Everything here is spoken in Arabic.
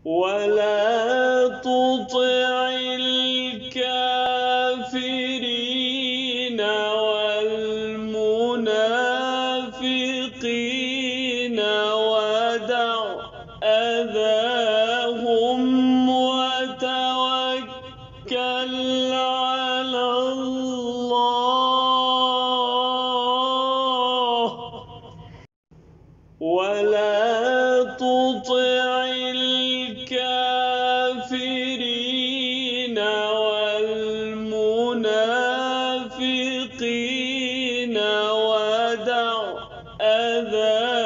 ولا تطع الكافرين والمنافقين ودع أذاهم وتوكل على الله. ولا تطع الكافرين والمنافقين ودع أذاهم